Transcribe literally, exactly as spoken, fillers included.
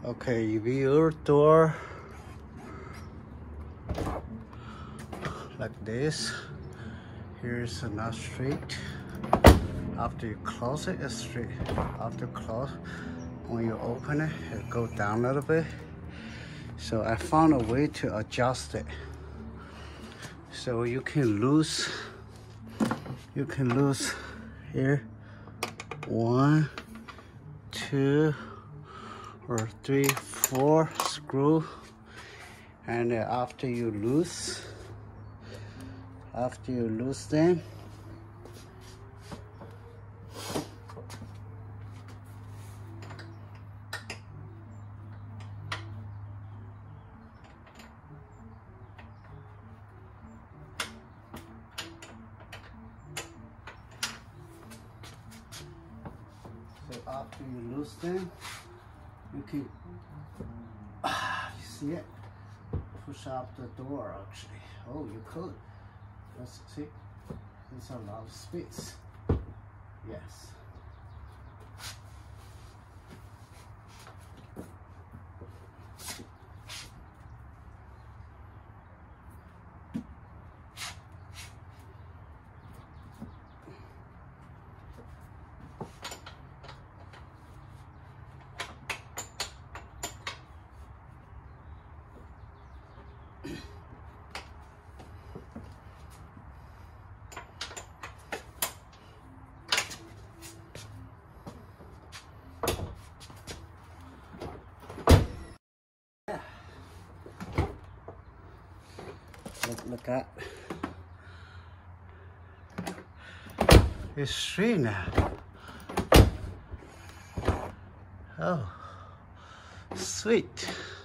Okay, you view your door like this. Here's another street. After you close it, it's straight. After close, when you open it, it go down a little bit. So I found a way to adjust it. So you can lose, you can lose here, one, two, or three, four screw. And after you lose, after you lose them, so after you lose them, you can, ah, you see it? Push up the door actually. Oh, you could. Let's see. There's a lot of space. Yes. Look, look at it's straight now. Oh, sweet.